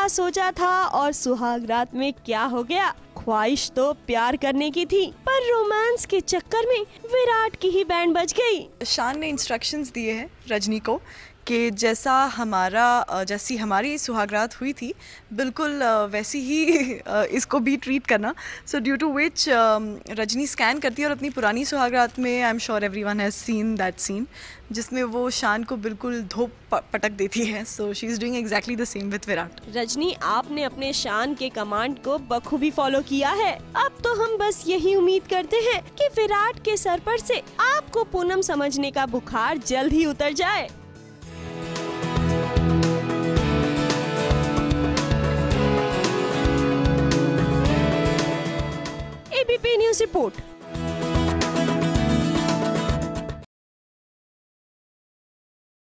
सोचा था और सुहाग रात में क्या हो गया। ख्वाहिश तो प्यार करने की थी, पर रोमांस के चक्कर में विराट की ही बैंड बज गई। शान ने इंस्ट्रक्शंस दिए हैं रजनी को कि जैसी हमारी सुहागरात हुई थी बिल्कुल वैसी ही इसको भी ट्रीट करना। So due to which Rajni scan करती है और अपनी पुरानी सुहागरात में I am sure everyone has seen that scene जिसमें वो शान को बिल्कुल धोप पटक देती है। So she is doing exactly the same with Virat. Rajni, आपने अपने शान के कमांड को बखूबी फॉलो किया है। अब तो हम बस यही उम्मीद करते हैं कि विराट के सर पर से आपको पूनम समझने का बुखार जल्द ही उतर जाए। ABP news report.